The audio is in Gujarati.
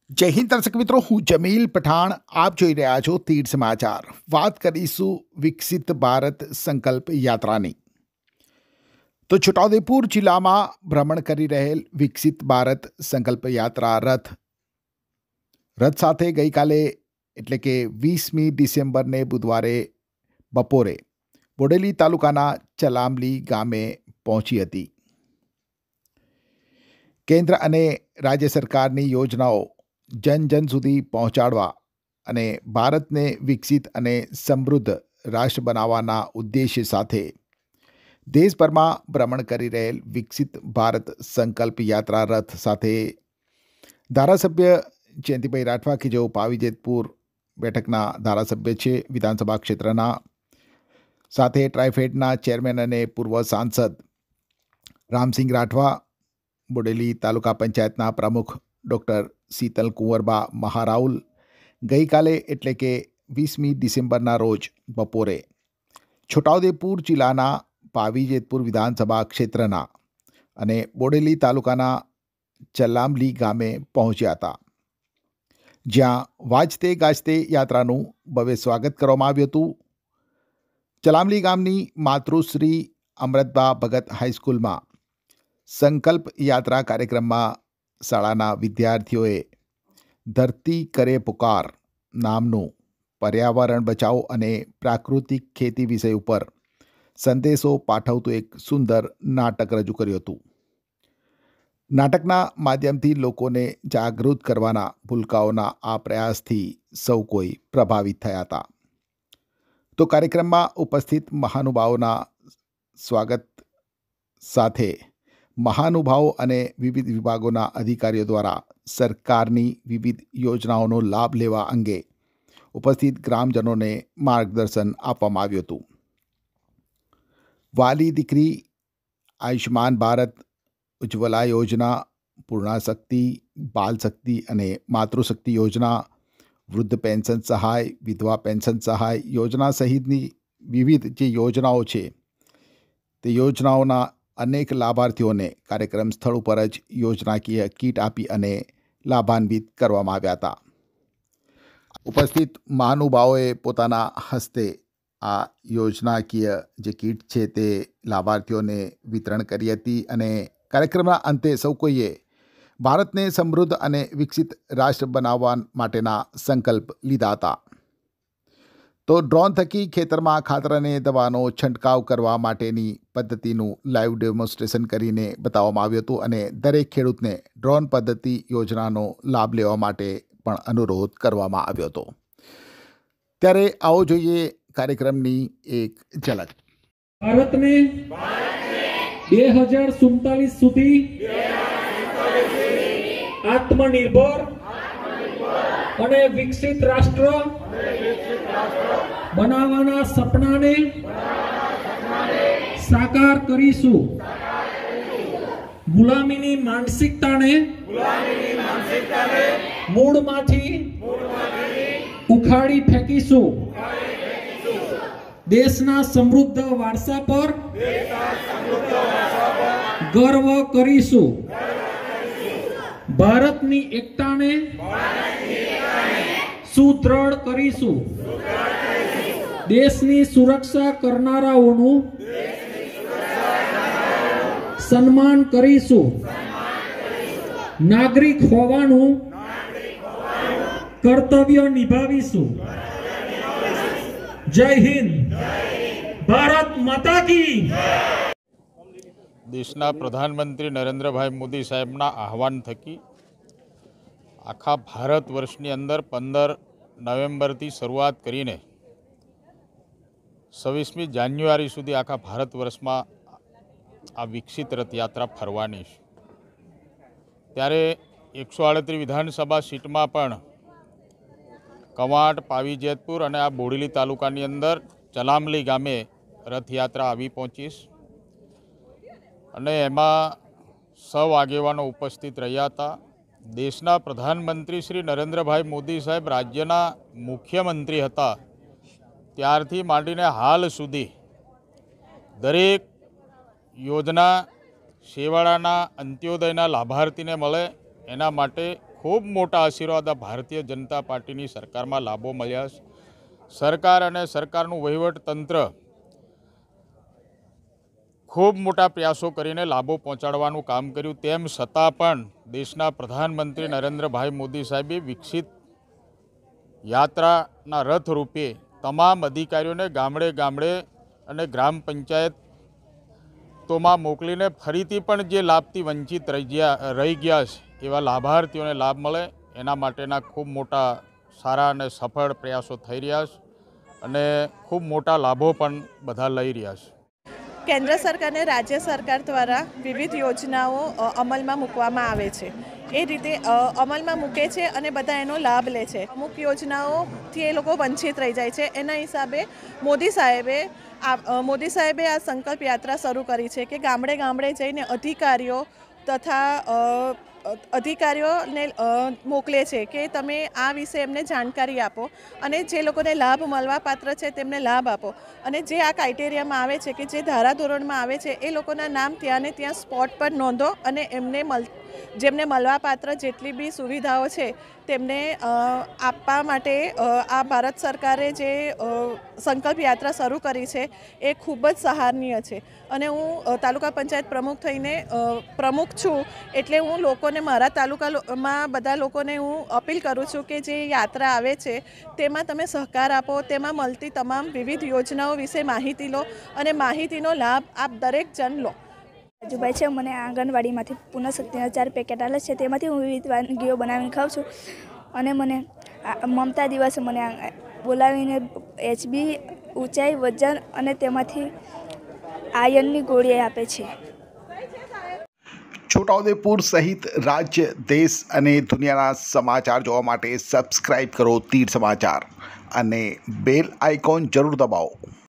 जय हिंद दर्शक मित्रों, हूँ जमील पठाण। आप જોઈ રહ્યા છો તીર સમાચાર। વાત કરીશું વિકસિત ભારત સંકલ્પ યાત્રાની। તો છોટાઉદેપુર જિલ્લામાં ભ્રમણ કરી રહેલ વિકસિત ભારત સંકલ્પ યાત્રા રથ સાથે ગઈકાલે એટલે કે 20મી ડિસેમ્બરને બુધવારે બપોરે બોડેલી તાલુકાના ચલામલી ગામે પહોંચી હતી। કેન્દ્ર અને રાજ્ય સરકારની યોજનાઓ જન જન સુધી પહોંચાડવા અને ભારતને વિકસિત અને સમૃદ્ધ રાષ્ટ્ર બનાવવાના ઉદ્દેશ્ય સાથે દેશભરમાં ભ્રમણ કરી રહેલ વિકસિત ભારત સંકલ્પ યાત્રા રથ સાથે ધારાસભ્ય જયંતિભાઈ રાઠવા કે જેઓ પાવીજેતપુર બેઠકના ધારાસભ્ય છે, વિધાનસભા ક્ષેત્રના, સાથે ટ્રાઇફેડના ચેરમેન અને પૂર્વ સાંસદ રામસિંહ રાઠવા, બોડેલી તાલુકા પંચાયતના પ્રમુખ ડૉક્ટર શીતલ કુંવરબા મહારાઉલ ગઈકાલે એટલે કે 20મી ડિસેમ્બરના રોજ બપોરે છોટાઉદેપુર જિલ્લાના પાવીજેતપુર વિધાનસભા ક્ષેત્રના અને બોડેલી તાલુકાના ચલામલી ગામે પહોંચ્યા હતા, જ્યાં વાજતે ગાજતે યાત્રાનું ભવ્ય સ્વાગત કરવામાં આવ્યું હતું। ચલામલી ગામની માતૃશ્રી અમૃતબા ભગત હાઈસ્કૂલમાં સંકલ્પ યાત્રા કાર્યક્રમમાં શાળાના વિદ્યાર્થીઓએ ધરતી કરે પુકાર નામનું પર્યાવરણ બચાવ અને પ્રાકૃતિક ખેતી વિષય ઉપર સંદેશો પાઠવતું એક સુંદર નાટક રજૂ કર્યું હતું। નાટકના માધ્યમથી લોકોને જાગૃત કરવાના ભૂલકાઓના આ પ્રયાસથી સૌ કોઈ પ્રભાવિત થયા હતા। તો કાર્યક્રમમાં ઉપસ્થિત મહાનુભાવોના સ્વાગત સાથે મહાનુભાવો અને વિવિધ વિભાગોના અધિકારીઓ દ્વારા સરકારની વિવિધ યોજનાઓનો લાભ લેવા અંગે ઉપસ્થિત ગ્રામજનોને માર્ગદર્શન આપવામાં આવ્યું હતું। વાલી દીકરી આયુષ્માન ભારત, ઉજ્જવલા યોજના, પૂર્ણાશક્તિ, બાલ શક્તિ અને માતૃશક્તિ યોજના, વૃદ્ધ પેન્શન સહાય, વિધવા પેન્શન સહાય યોજના સહિતની વિવિધ જે યોજનાઓ છે તે યોજનાઓના અનેક લાભાર્થીઓને કાર્યક્રમ સ્થળ ઉપર જ યોજનાકીય કીટ આપી અને લાભાન્વિત કરવામાં આવ્યા હતા। ઉપસ્થિત મહાનુભાવોએ પોતાના હસ્તે આ યોજનાકીય જે કીટ છે તે લાભાર્થીઓને વિતરણ કરી હતી અને કાર્યક્રમના અંતે સૌ કોઈએ ભારતને સમૃદ્ધ અને વિકસિત રાષ્ટ્ર બનાવવા માટેના સંકલ્પ લીધા હતા। તો ડ્રોન થકી ખેતરમાં ખાતર અને દવાનો છંટકાવ કરવા માટેની પદ્ધતિનું લાઈવ ડેમોન્સ્ટ્રેશન કરીને બતાવવામાં આવ્યું હતું અને દરેક ખેડૂતને ડ્રોન પદ્ધતિ યોજનાનો લાભ લેવા માટે પણ અનુરોધ કરવામાં આવ્યો હતો। ત્યારે આવો જોઈએ કાર્યક્રમની એક ઝલક। ભારતને 2047 સુધી આત્મનિર્ભર અને વિકસિત રાષ્ટ્ર બનાવવાના સપનાને સાકાર કરીશું। ગુલામીની માનસિકતાને મૂળમાંથી ઉખાડી ફેંકીશું। દેશના સમૃદ્ધ વારસા પર ગર્વ કરીશું। ભારતની એકતાને સુદૃઢ કરીશું। દેશની સુરક્ષા કરનારાઓનું સન્માન કરીશું। નાગરિક હોવાનું કર્તવ્ય નિભાવીશું। જય હિન્દ, ભારત માતા की। દેશના પ્રધાનમંત્રી નરેન્દ્રભાઈ મોદી સાહેબના આહવાન થકી આખા ભારત વર્ષની અંદર 15 નવેમ્બરથી શરૂઆત કરીને 26મી જાન્યુઆરી સુધી આખા ભારત વર્ષમાં આ વિકસિત રથયાત્રા ફરવાની છે। ત્યારે 138 વિધાનસભા સીટમાં પણ કવાંટ, પાવીજેતપુર અને આ બોડેલી તાલુકાની અંદર ચલામલી ગામે રથયાત્રા આવી પહોંચી છે અને એમાં સૌ આગેવાનો ઉપસ્થિત રહ્યા હતા। દેશના પ્રધાનમંત્રી શ્રી નરેન્દ્રભાઈ મોદી સાહેબ રાજ્યના મુખ્યમંત્રી હતા ત્યારથી માંડીને હાલ સુધી દરેક યોજના છેવાડાના અંત્યોદયના લાભાર્થીને મળે એના માટે ખૂબ મોટા આશીર્વાદ આ ભારતીય જનતા પાર્ટીની સરકારમાં લાભો મળ્યા છે. સરકાર અને સરકારનું વહીવટતંત્ર ખૂબ મોટા પ્રયાસો કરીને લાભો પહોંચાડવાનું કામ કર્યું. તેમ છતાં પણ દેશના પ્રધાનમંત્રી નરેન્દ્રભાઈ મોદી સાહેબે વિકસિત યાત્રાના રથ રૂપે તમામ અધિકારીઓને ગામડે ગામડે અને ગ્રામ પંચાયતોમાં મોકલીને ફરીથી પણ જે લાભથી વંચિત રહી ગયા છે એવા લાભાર્થીઓને લાભ મળે એના માટેના ખૂબ મોટા સારા અને સફળ પ્રયાસો થઈ રહ્યા છે અને ખૂબ મોટા લાભો પણ બધા લઈ રહ્યા છે. કેન્દ્ર સરકાર અને રાજ્ય સરકાર દ્વારા વિવિધ યોજનાઓ અમલમાં મૂકવામાં આવે છે. એ રીતે અમલમાં મૂકે છે અને બધા એનો લાભ લે છે. અમુક યોજનાઓથી એ લોકો વંચિત રહી જાય છે. એના હિસાબે મોદી સાહેબે આ સંકલ્પ યાત્રા શરૂ કરી છે કે ગામડે ગામડે જઈને અધિકારીઓને મોકલે છે કે તમે આ વિશે એમને જાણકારી આપો અને જે લોકોને લાભ મળવાપાત્ર છે તેમને લાભ આપો. અને જે આ ક્રાઇટેરિયામાં આવે છે કે જે ધારાધોરણમાં આવે છે એ લોકોના નામ ત્યાં ને ત્યાં સ્પોટ પર નોંધો અને જેમને મળવાપાત્ર જેટલી બી સુવિધાઓ છે તેમને આપવા માટે આ ભારત સરકારે જે સંકલ્પ યાત્રા શરૂ કરી છે એ ખૂબ જ સરાહનીય છે. અને હું તાલુકા પંચાયત પ્રમુખ થઈને પ્રમુખ છું એટલે હું લોકોને મારા તાલુકામાં બધા લોકોને હું અપીલ કરું છું કે જે યાત્રા આવે છે તેમાં તમે સહકાર આપો, તેમાં મળતી તમામ વિવિધ યોજનાઓ વિશે માહિતી લો અને માહિતીનો લાભ આપ દરેક જણ લો. રાજુભાઈ છે, મને આંગણવાડીમાંથી પુનઃશક્તિના 4 પેકેટ આવે છે, તેમાંથી હું વિવિધ વાનગીઓ બનાવીને ખાઉં છું. અને મને મમતા દિવસે મને બોલાવીને HB ઊંચાઈ વજન અને તેમાંથી આયર્નની ગોળી આપે છે. છોટાઉદેપુર સહિત રાજ્ય, દેશ અને દુનિયાના સમાચાર જોવા માટે સબસ્ક્રાઈબ કરો તીર સમાચાર અને બેલ આઇકોન જરૂર દબાવો.